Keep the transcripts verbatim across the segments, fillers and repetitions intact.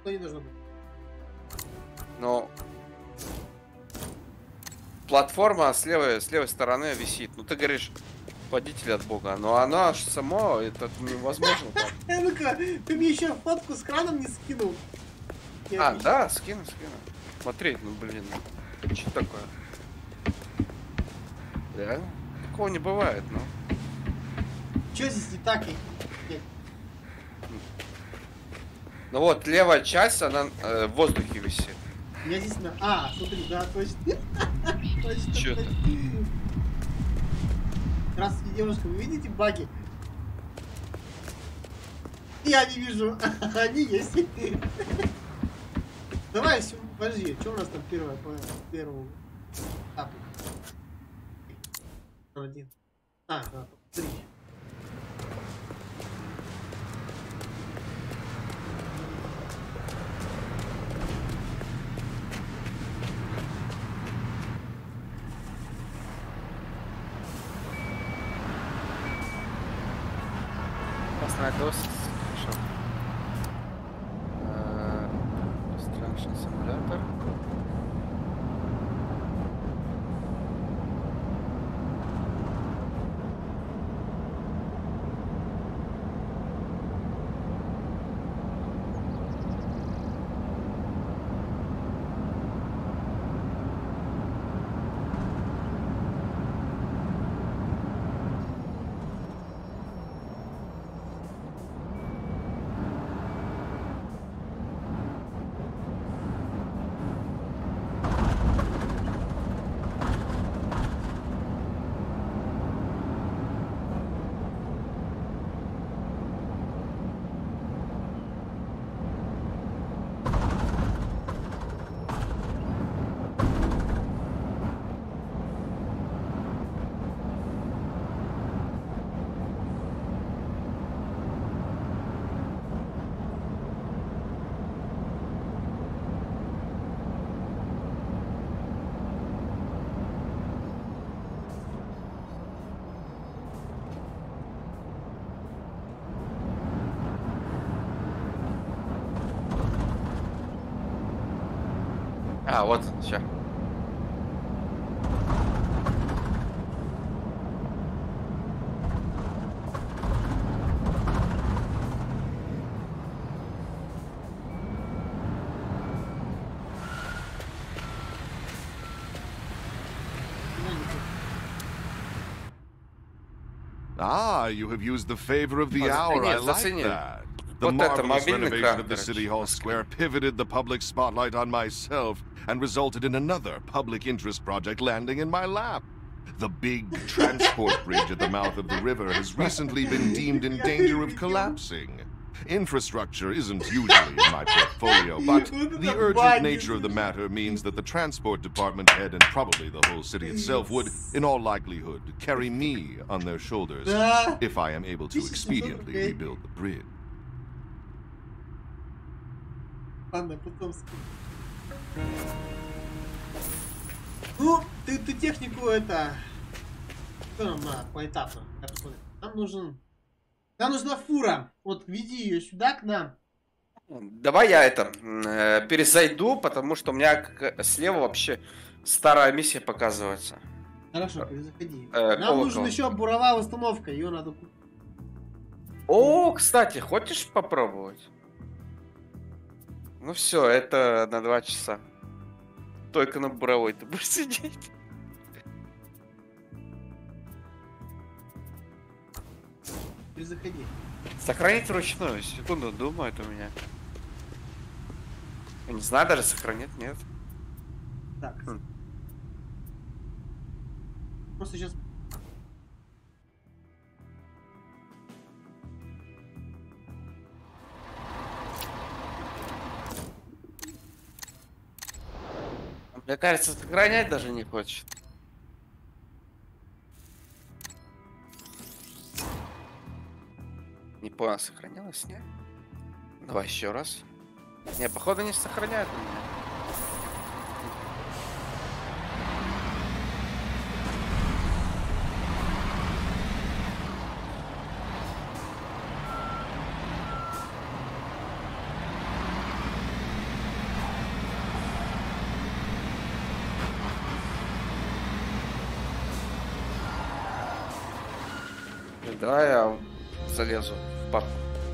Что не должно быть? Но платформа с левой, с левой стороны висит. Ну ты говоришь, водитель от Бога. Но она ж само, это невозможно. Э, ну-ка, ты мне еще фотку с краном не скинул. А, да, скину, скину. Смотри, ну блин, что такое? Реально? Такого не бывает, ну. Че здесь не так? Ну вот, левая часть, она э, в воздухе висит. У меня здесь на... А, смотри, да, точно. Точно. Чё это? Здравствуйте, девушка, вы видите баги? Я не вижу. Они есть. Давай, все, подожди, что у нас там первое по первому этапу? Один. А, да, три. Красная доска. Страшный симулятор. А, вот, все. Ah, you have used the favor of the hour. I like that. The marvelous renovation of the City Hall Square pivoted the public spotlight on myself and resulted in another public interest project landing in my lap. The big transport bridge at the mouth of the river has recently been deemed in danger of collapsing. Infrastructure isn't usually in my portfolio, but the urgent nature of the matter means that the transport department head and probably the whole city itself would, in all likelihood, carry me on their shoulders if I am able to expediently rebuild the bridge. Ладно, потом Ну, ты, ты технику это... Что нам надо поэтапно? Нам нужен... Нам нужна фура. Вот веди ее сюда к нам. Давай я это э, перезайду, потому что у меня слева вообще старая миссия показывается. Хорошо, перезаходи. Э, нам нужна еще буровая установка, ее надо купить. О, кстати, хочешь попробовать? Ну все, это на два часа. Только на буровой ты будешь сидеть. Перезаходи. Сохранить вручную. Секунду, думает у меня. Я не знаю, даже сохранить, нет. Так. Хм. Просто сейчас... Мне кажется, сохранять даже не хочет. Не понял, сохранилось, нет? Давай еще раз. Не, походу не сохраняет у меня. Давай я залезу в папку.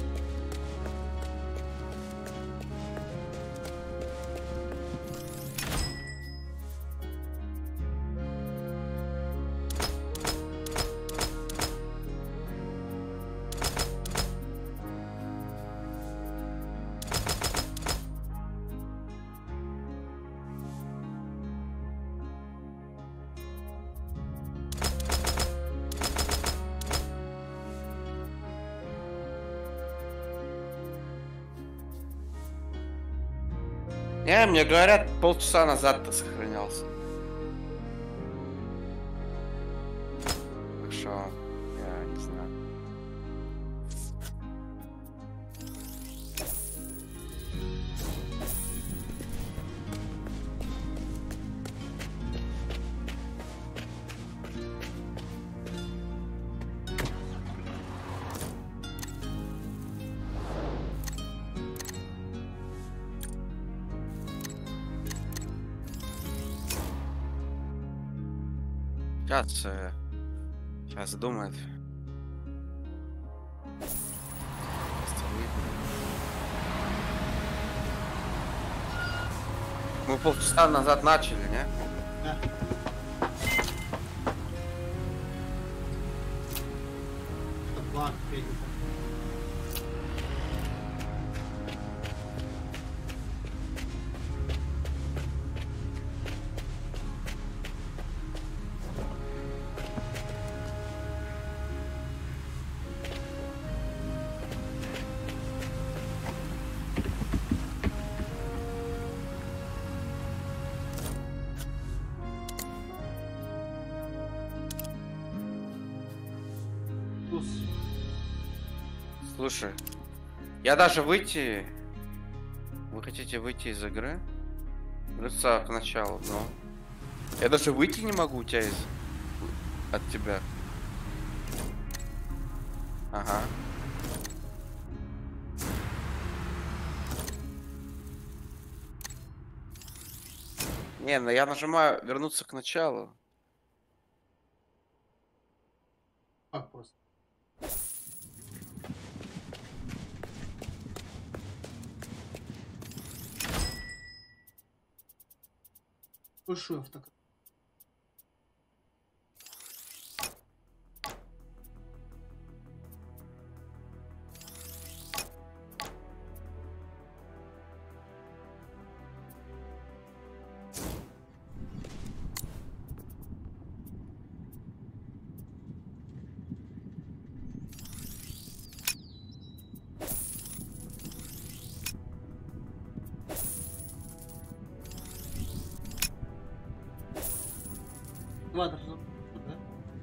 Не, мне говорят, полчаса назад ты сохранялся. Так что, я не знаю. Сейчас, э, сейчас думает. Мы полчаса назад начали, не? Да. Ладно, Слушай, я даже выйти... Вы хотите выйти из игры? Вернуться к началу, но... Я даже выйти не могу у тебя из... От тебя. Ага. Не, ну я нажимаю вернуться к началу. Как просто? Большой автокар. Ладно, да?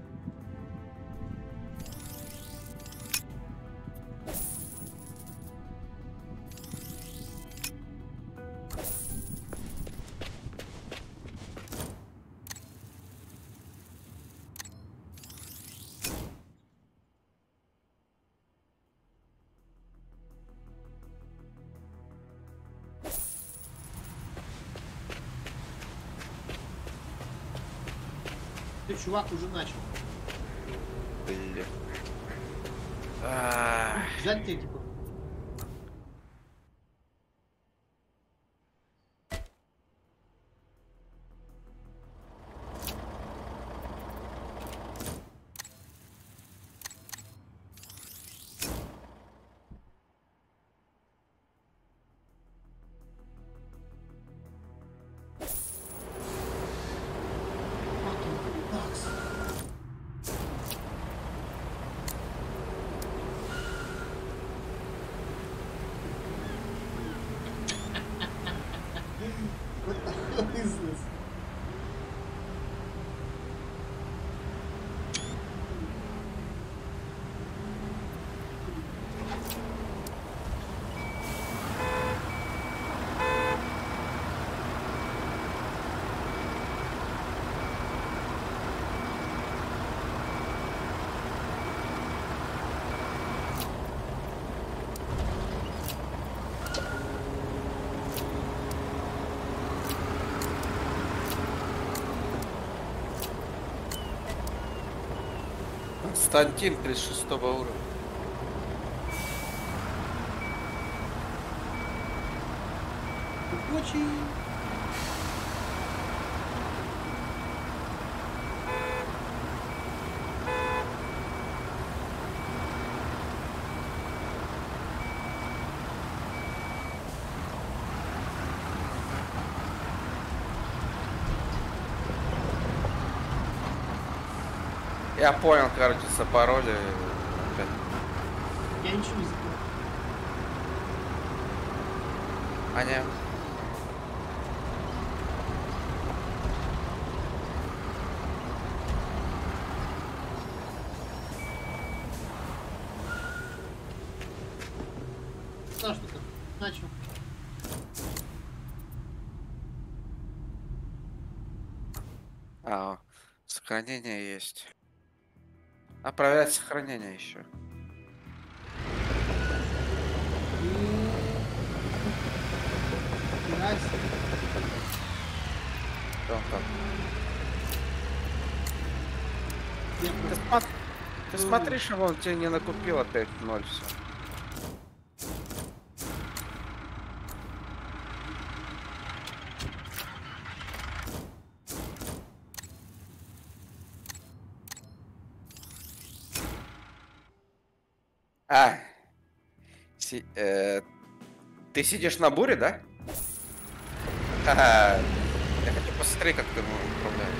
Ты, чувак, уже начал. Блин. Взять технику. Константин тридцать шестого уровня. Очень. Я понял, короче, запороли. Я ничего не забыл. Аня. Да, что-то. Начал. А, сохранение есть. А проверять сохранение еще. Там, там. Ты, смо... Ты смотри, чтобы он тебе не накупил опять ноль все. А, си, э, ты сидишь на буре, да? Ха-ха. Я хочу посмотреть, как ты управляешь.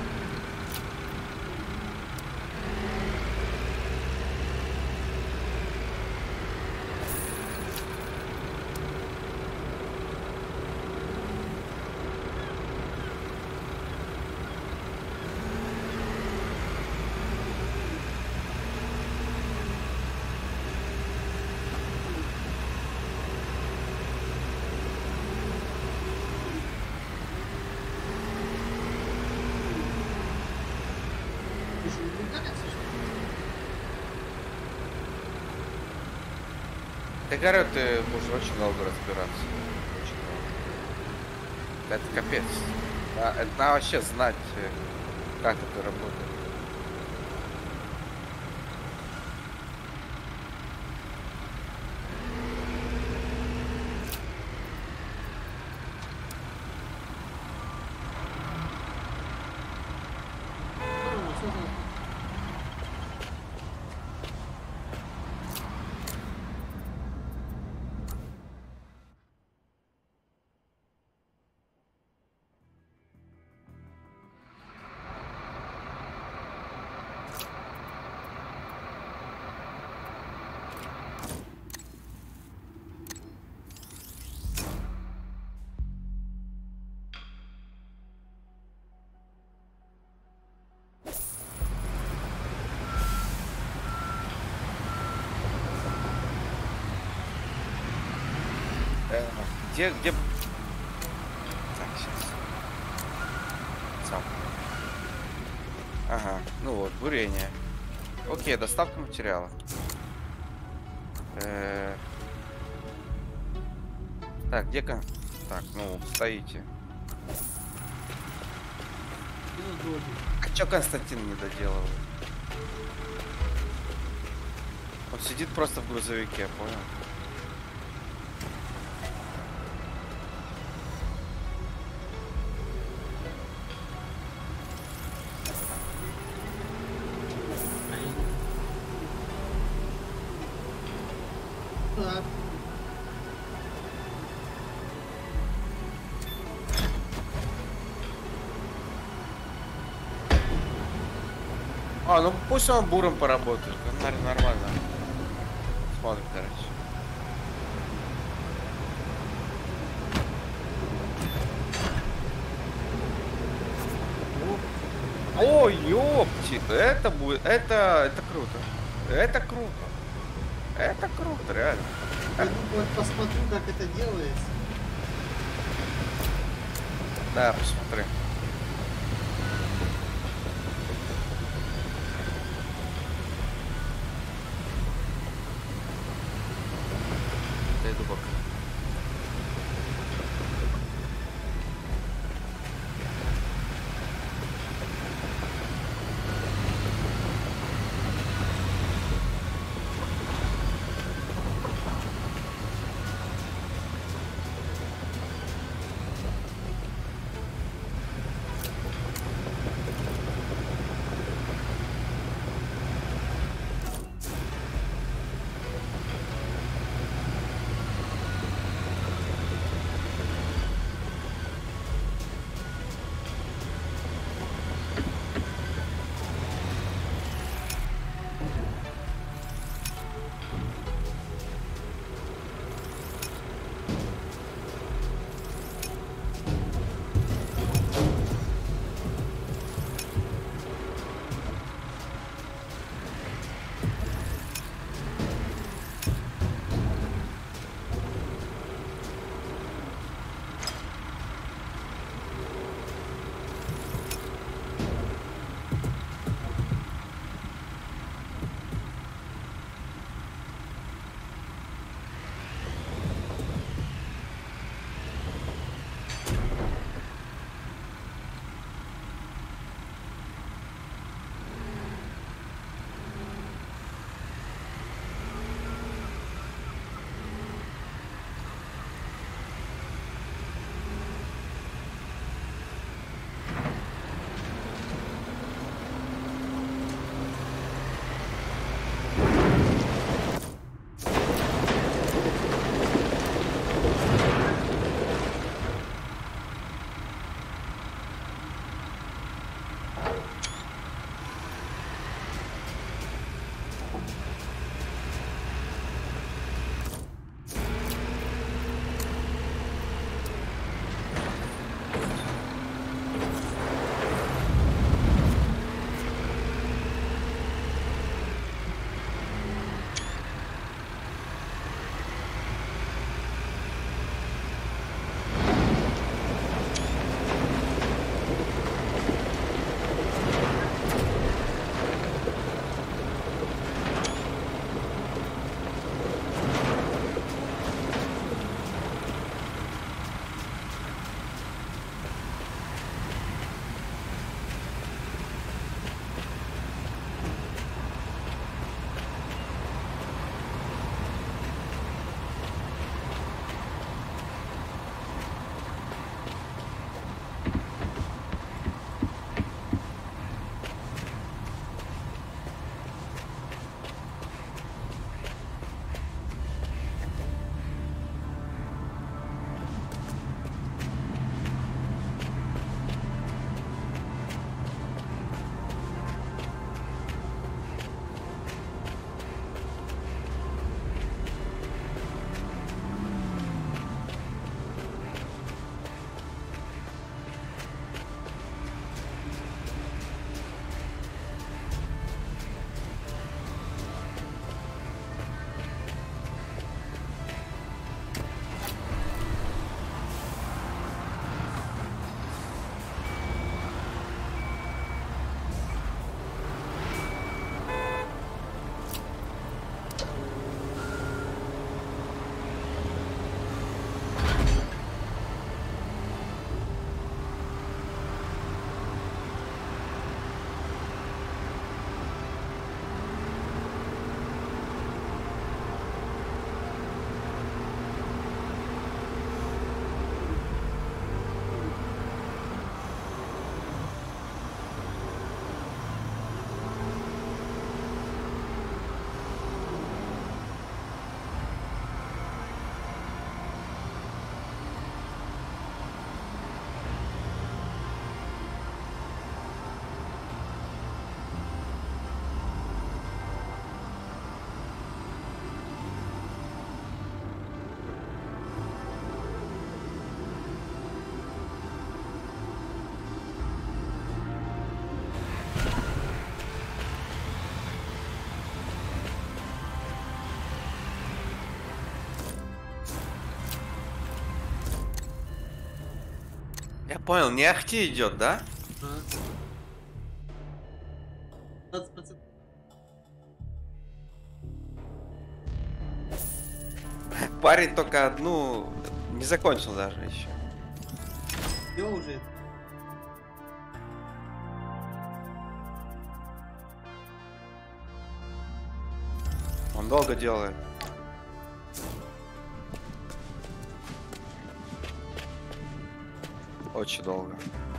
Я говорю, ты будешь очень долго разбираться. Очень долго. Это капец. А, это надо вообще знать, как это работает. Где, где... Так, сейчас. Сам. Ага, ну вот, бурение. Окей, доставка материала. Э-э... Так, где кон... Так, ну, стоите. А чё Константин не доделывает? Он сидит просто в грузовике, понял? А, ну пусть он буром поработает. Нормально. Смотрим, короче. О, ёпти, это будет, это, это круто. Это круто. Это круто, реально. Я думаю, посмотрю, как это делается. Да, посмотри. Я иду пока. Я понял, не ахти идет, да? двадцать процентов. Парень только одну не закончил даже еще. Все уже. Он долго делает. Очень долго.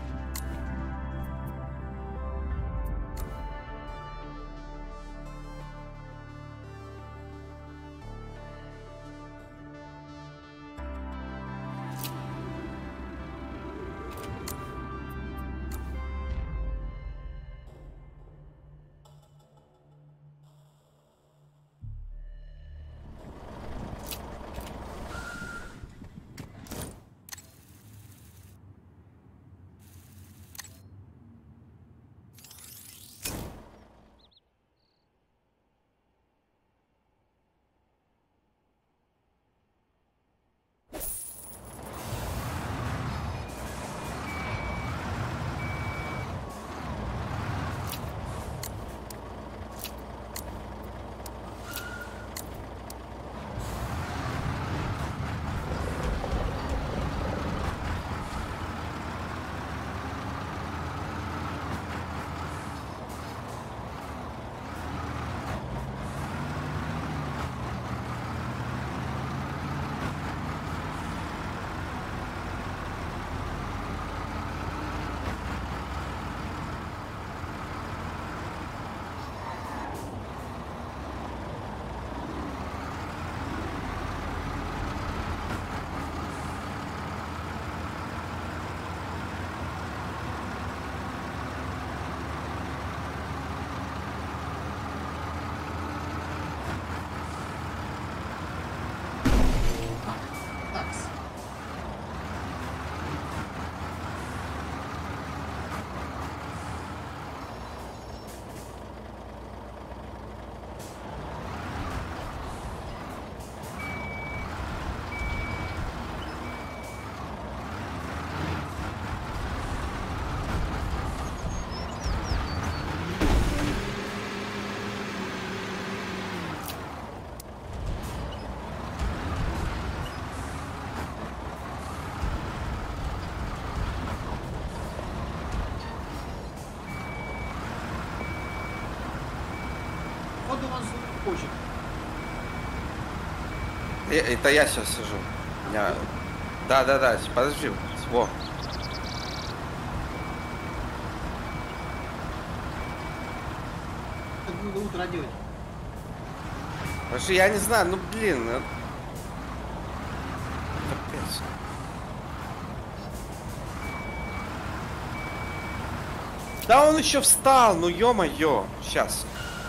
Хочет. Это я сейчас сижу. Я... Да, да, да, подожди. Во. Так надо утро делать. Потому я не знаю, ну блин. Это... Капец. Да он еще встал, ну ё-моё. Сейчас.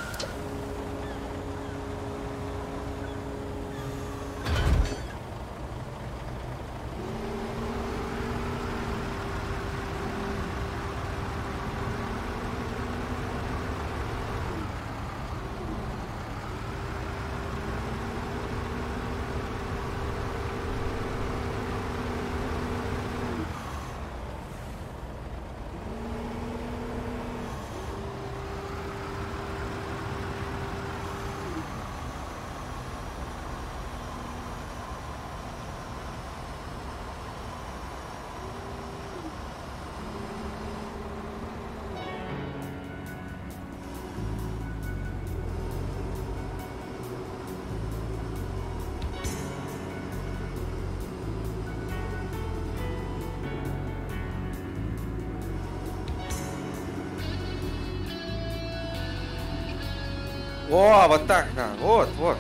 О, вот так, да, вот, вот.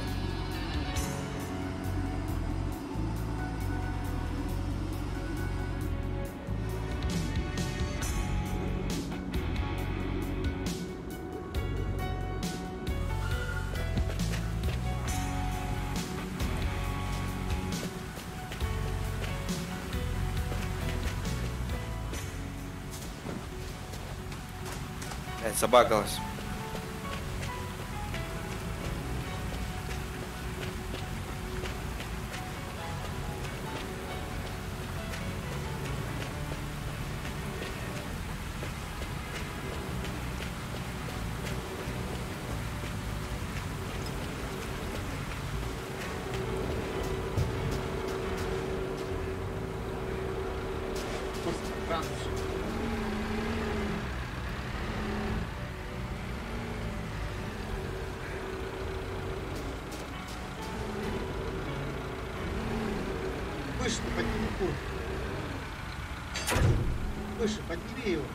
Блядь, забагалась. градусов. Выше, подними курс. Выше, подними его.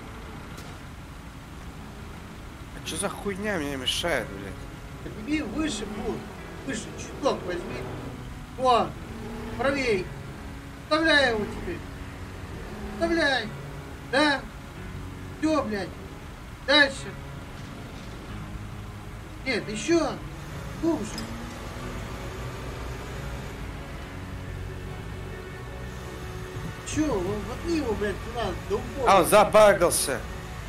А что за хуйня мне мешает, блядь? Подними выше курс. Выше, чуток возьми. О, правей. Вставляй его теперь. Вставляй. Да. Все, блядь. Дальше. Нет, еще. Глубже. Че, воткни его, блядь, туда, до упора. А, он забагался.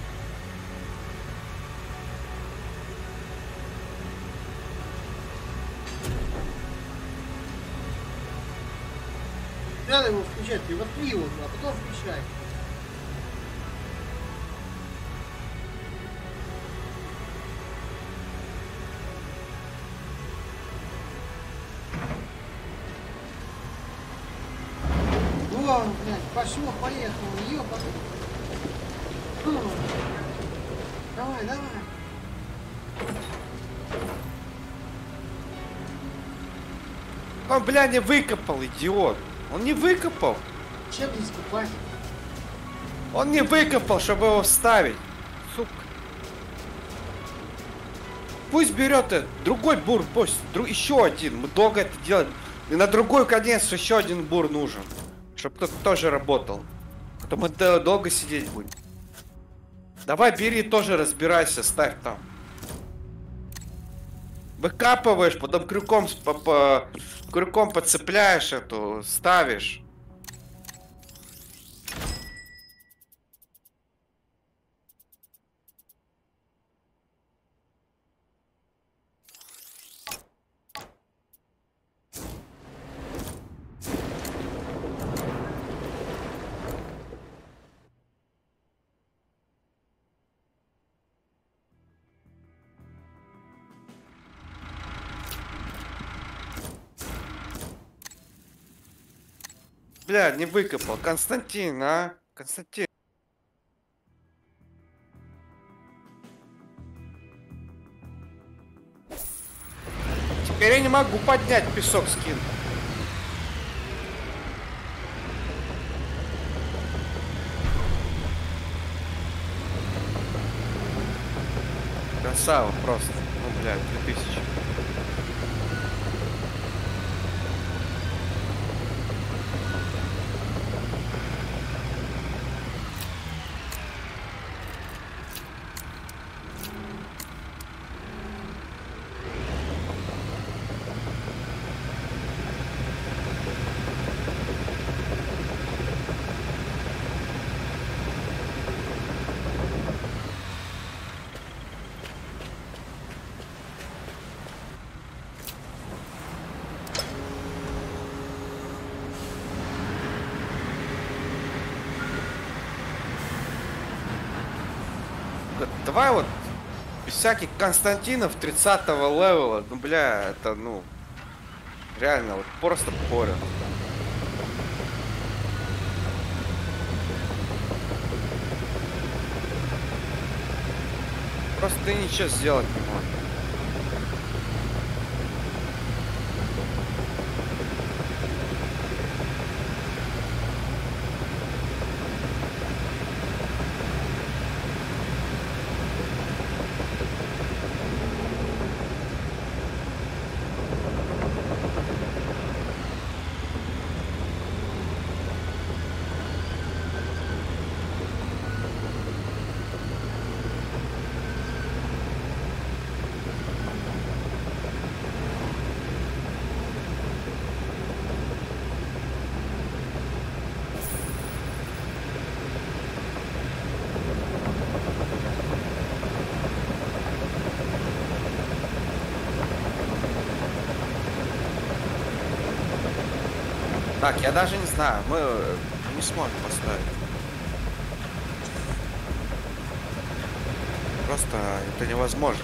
Не надо его включать, ты воткни его, а потом включай. О, блядь, пошло, поехало, ёпа. Ну, давай, давай. Он, бля, не выкопал, идиот. Он не выкопал. Чем здесь купать? Он не выкопал, чтобы его вставить. Сука. Пусть берет этот, другой бур, пусть, друг, еще один. Мы долго это делаем. И на другой конец еще один бур нужен. Чтобы кто-то тоже работал. А то мы долго сидеть будем. Давай, бери, тоже разбирайся, ставь там. Выкапываешь, потом крюком, по, по, крюком подцепляешь эту, ставишь. Бля, не выкопал. Константин, а? Константин. Теперь я не могу поднять песок скин. Красава просто. Ну, бля, две тысячи. Давай вот без всяких Константинов тридцатого левела. Ну, бля, это, ну, реально, вот просто порят. Просто ты ничего сделать не можешь. Так, я даже не знаю, мы не сможем поставить. Просто это невозможно.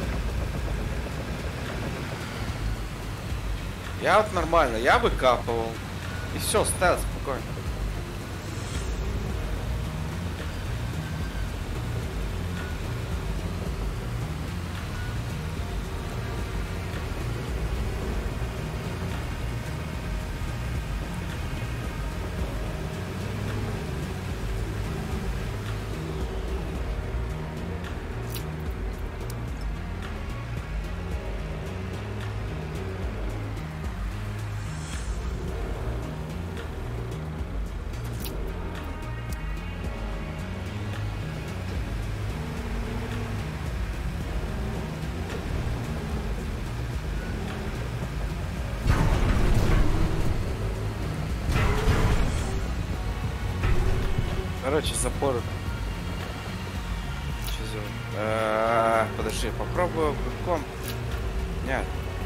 Я вот нормально, я выкапывал. И все, ставил спокойно. Короче, запор. А, подожди, попробую крюком. Нет.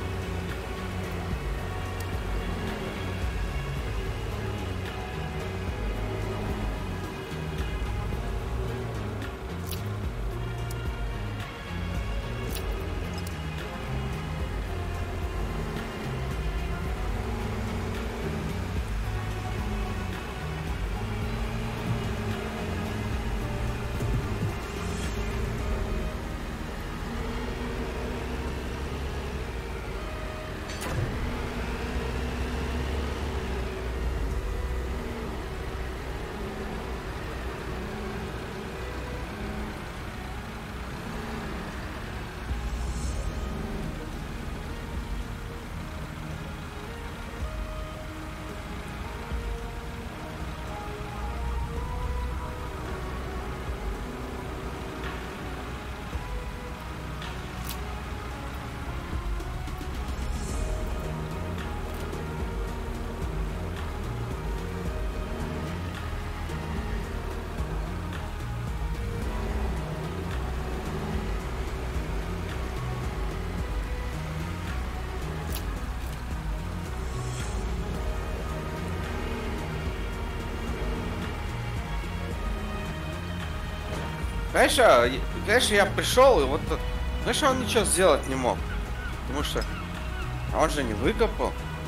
Конечно, конечно, я пришел и вот, конечно, он ничего сделать не мог, потому что он же не выкопал.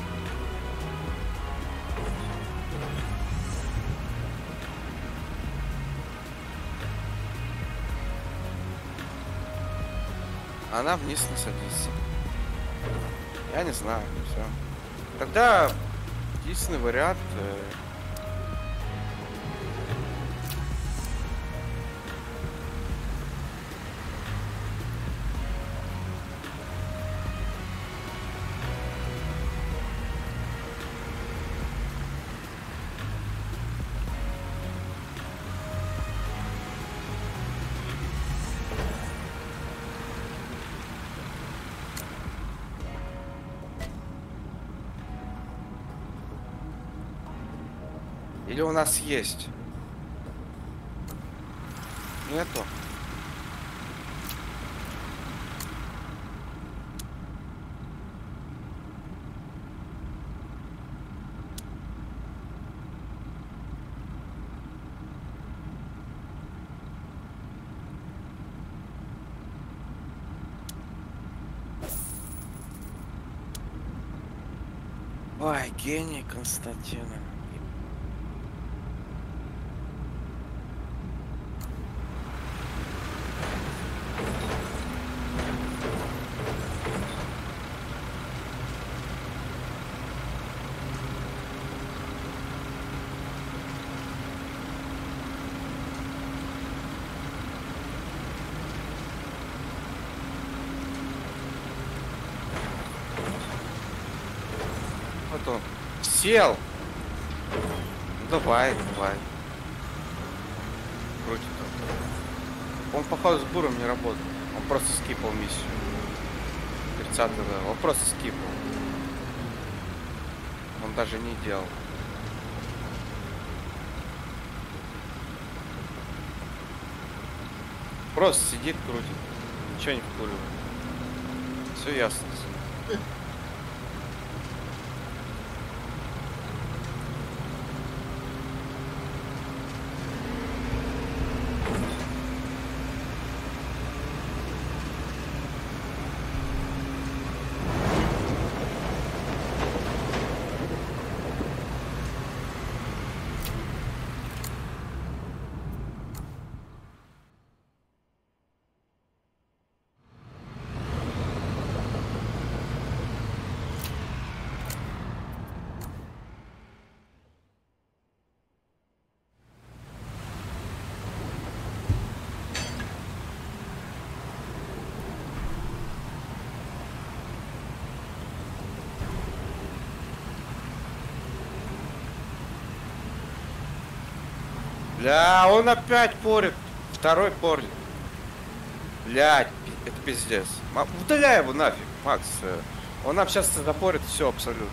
Она вниз не садится. Я не знаю, все. Тогда единственный вариант. Э Или у нас есть? Нету. Ой, гений Константина. Вот он сел. Ну, давай, давай. Крутит он. Он, походу, с буром не работает. Он просто скипал миссию. тридцатый левел. Он просто скипал. Он даже не делал. Просто сидит, крутит. Ничего не вкуривает. Все ясно. Бля, он опять порит. Второй порит. Блядь, это пиздец. Удаляй его нафиг, Макс. Он нам сейчас запорит все абсолютно.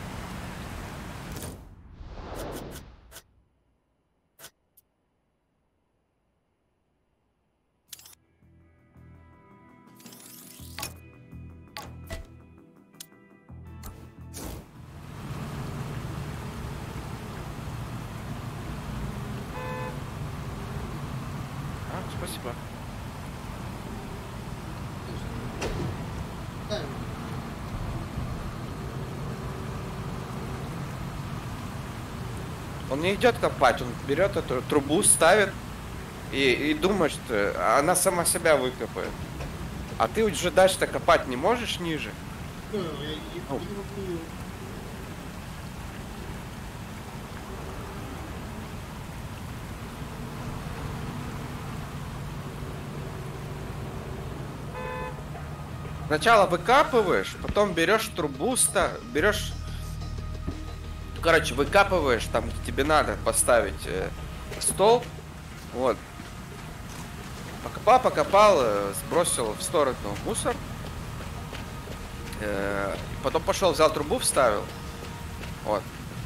спасибо. Он не идет копать, он берет эту трубу, ставит и, и думает, что она сама себя выкопает. А ты уже дальше-то копать не можешь ниже? Да, я, я, я не могу. Сначала выкапываешь, потом берешь трубу, берешь, короче, выкапываешь там, где тебе надо поставить э, столб, вот. Покопал, покопал, э, сбросил в сторону мусор, э, потом пошел, взял трубу, вставил, вот.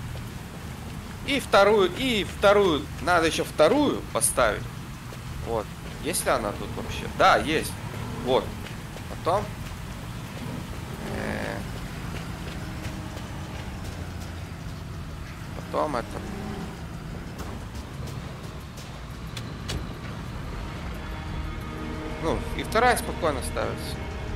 И вторую, и вторую, надо еще вторую поставить, вот. Есть ли она тут вообще? Да, есть, вот. Потом Потом это. Ну, и вторая спокойно ставится.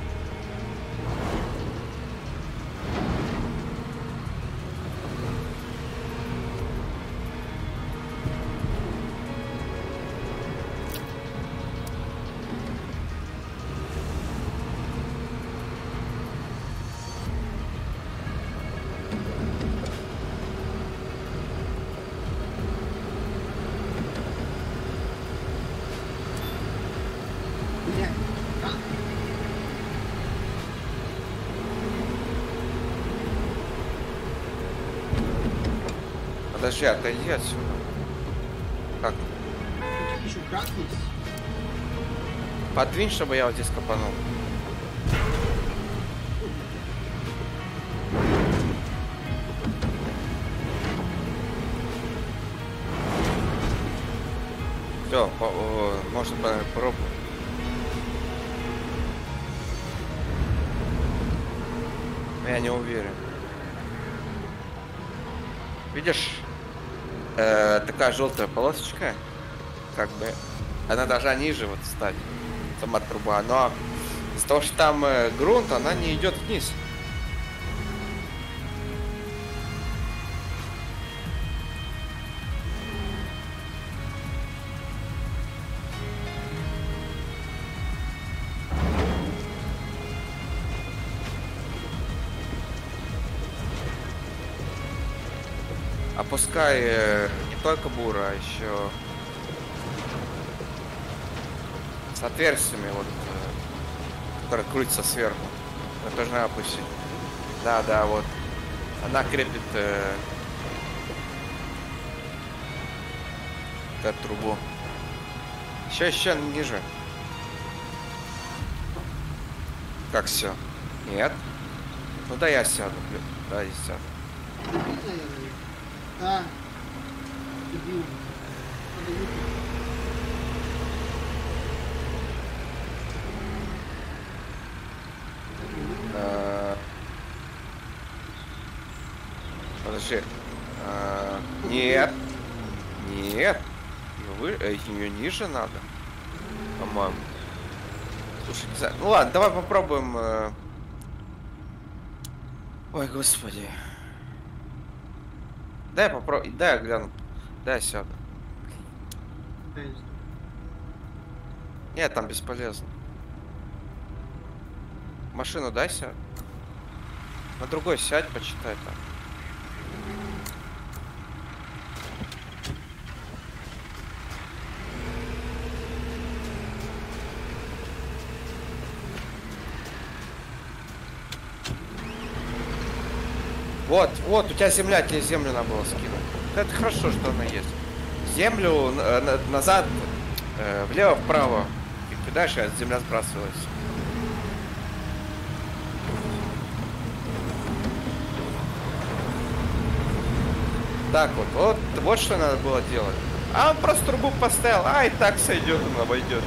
Подожди, отойди отсюда. Как? Тут еще крак есть. Подвинь, чтобы я вот здесь копанул. Все, можно попробовать. Я не уверен. Видишь? Э, такая желтая полосочка, как бы, она должна ниже вот стать, сама труба, но из-за того, что там э, грунт, она не идет вниз. Опускай э, не только бура, а еще с отверстиями, вот, э, которая крутится сверху. Это тоже надо опустить. Да, да, вот. Она крепит э, эту трубу. Еще, еще ниже. Как все? Нет? Ну да, я сяду. Да, я сяду. Да. Дебил. Надо выпить. А... Подожди. А... Нет. Нет. Ее, вы... Ее ниже надо. По-моему. Слушай, не знаю. Ну ладно, давай попробуем. Э... Ой, господи. Дай попробуй, дай я гляну. Дай я сяду. Нет, там бесполезно. Машину дай сяду. На другой сядь, почитай там. Вот, вот, у тебя земля, тебе землю надо было скинуть. Это хорошо, что она есть. Землю э, назад, э, влево-вправо. И кидаешь, и земля сбрасывается. Так вот, вот, вот что надо было делать. А он просто трубу поставил, а и так сойдет, он обойдет.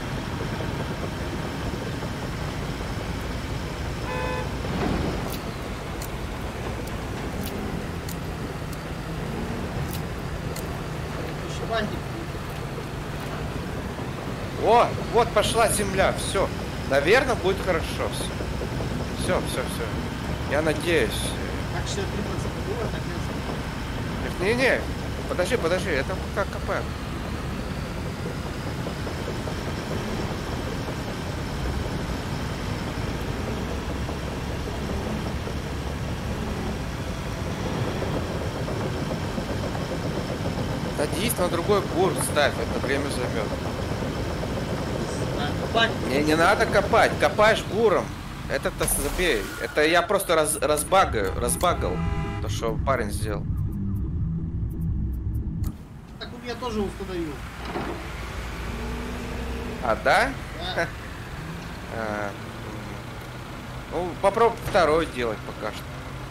О, вот пошла земля, все. Наверное, будет хорошо. Все, все, все, все. Я надеюсь. Так шестьдесят три процента было, так не Не-не, подожди, подожди, это как копаем. Садись на другой бур, ставь, это время займет. Не, не надо копать, копаешь буром. Это-то забей. Это я просто раз, разбагаю, разбагал то, что парень сделал. Так вот я тоже установил. А, да? Да. а, ну, попробуй второй делать пока что.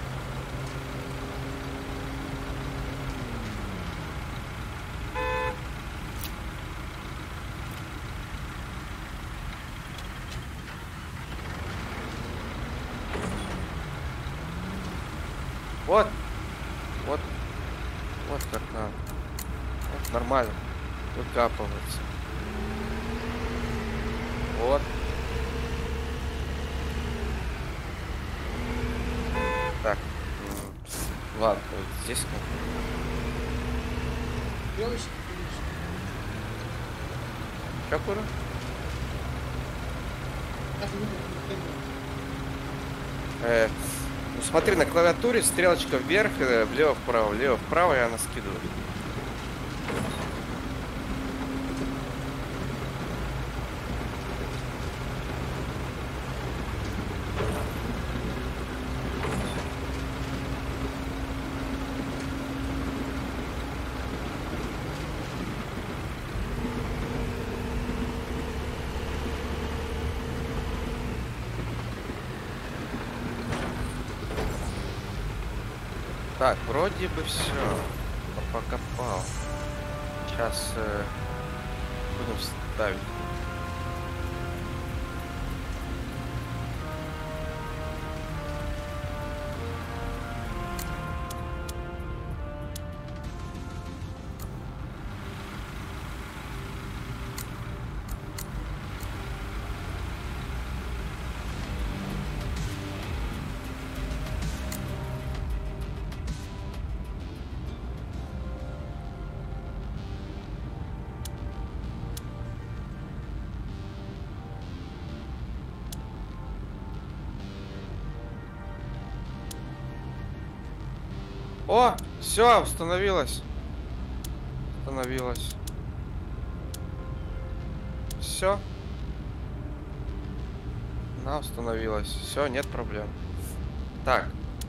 Вот, вот, вот как надо. Вот нормально. Выкапывается. Вот. Так. Ладно, вот здесь как. Чё, кура? Э, ну, смотри, на клавиатуре стрелочка вверх, влево-вправо, влево-вправо, и она скидывает. Так, вроде бы все. Покопал. Сейчас э, будем ставить. О, все, установилось. Установилось. Все. Она установилась. Все, нет проблем. Так.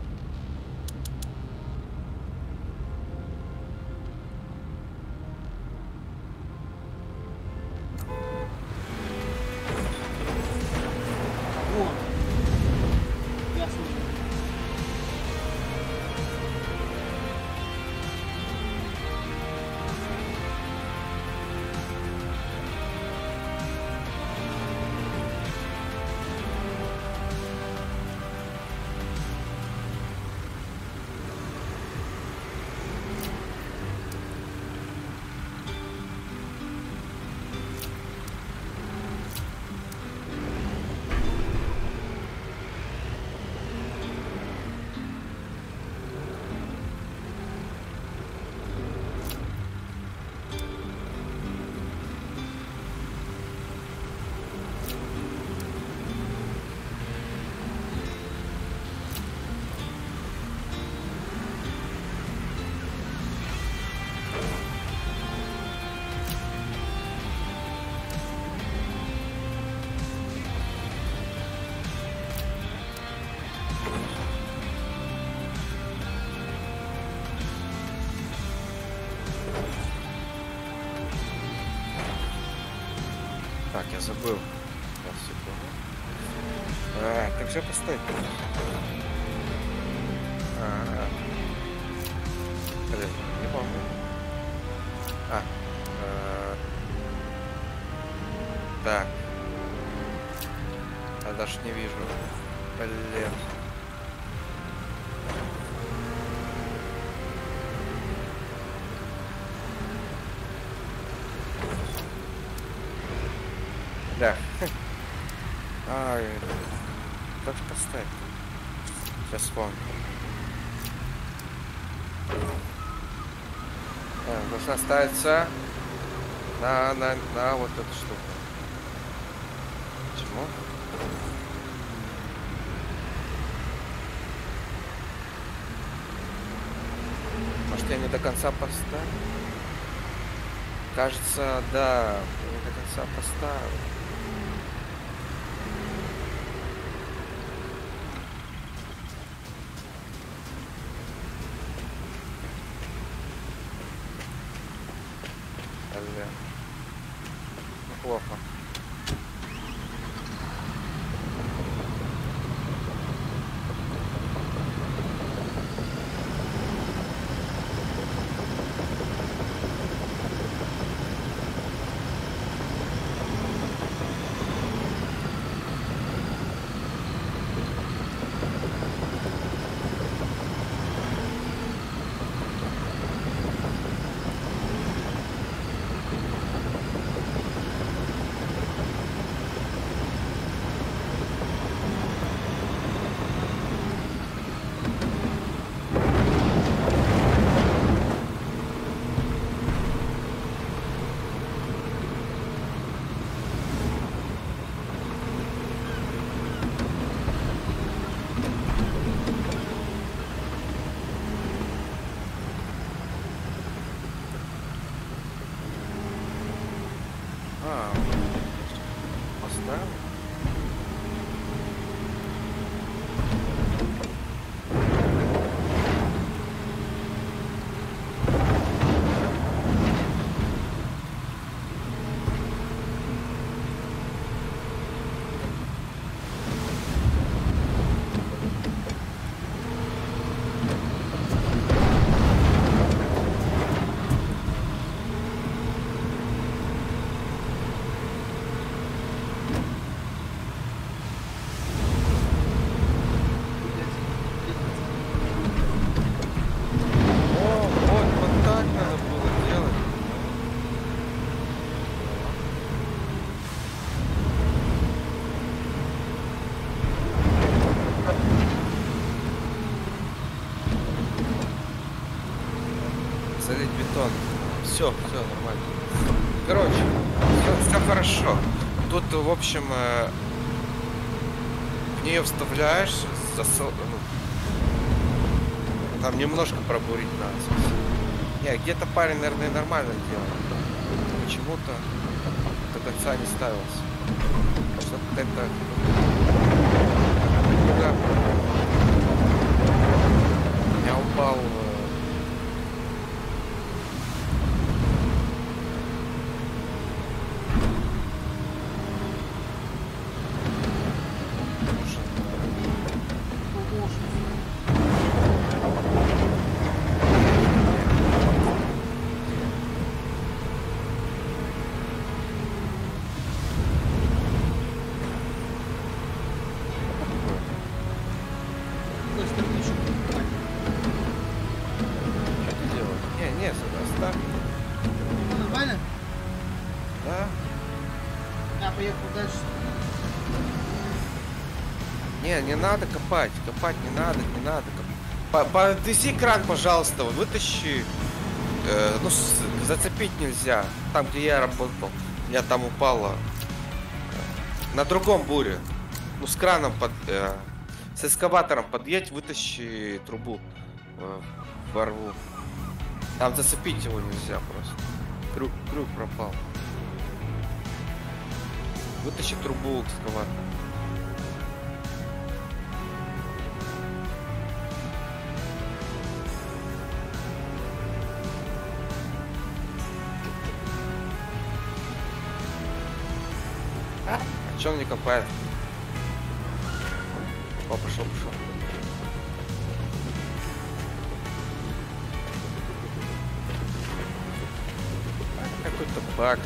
Так, я забыл. А, как же поставить? А, блин, не помню. А, а, так. Я даже не вижу. Блин. Да. Ай, как поставить? Сейчас вспомню. А, должна ставиться на, на, на вот эту штуку. Почему? Может, я не до конца поставил? Кажется, да, не до конца поставил. Плохо. Залить бетон. Все, все нормально. Короче, все, все хорошо. Тут, в общем, э, в нее вставляешь, засыл, ну, там немножко пробурить надо. Не, где-то парень, наверное, нормально делал. Почему-то до конца не ставился. Что-то это... Да. Я упал... Не, не надо копать, копать не надо, не надо. Подвези кран, пожалуйста, вытащи. Э, ну, с, зацепить нельзя. Там, где я работал, я там упала. На другом буре. Ну, с краном, под, э, с эскаватором подъедь, вытащи трубу э, во рву. Там зацепить его нельзя просто. Крюк, крюк пропал. Вытащи трубу экскаватора. А че он не копает? О, пошел, пошел. А, какой-то баг.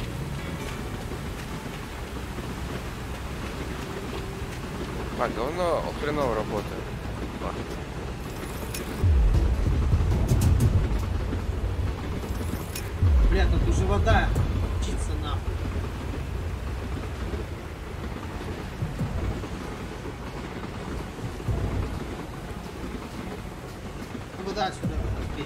А, говно хреново работает. Бля, тут уже вода чится нахуй. сюда, сюда, вещи.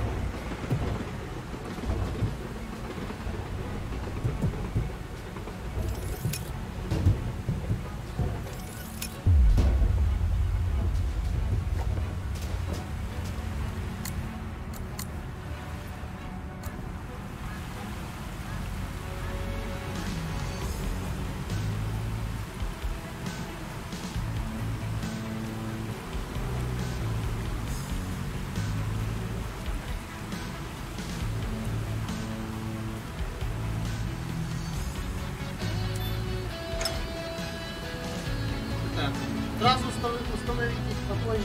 Сразу установить их попозже.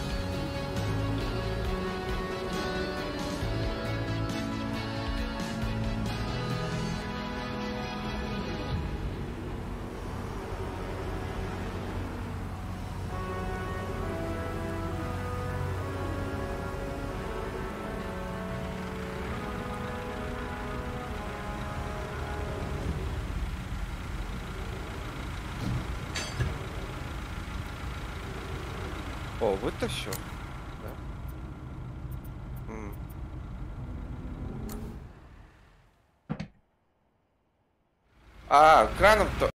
О, вытащил? Да. М. А, краном-то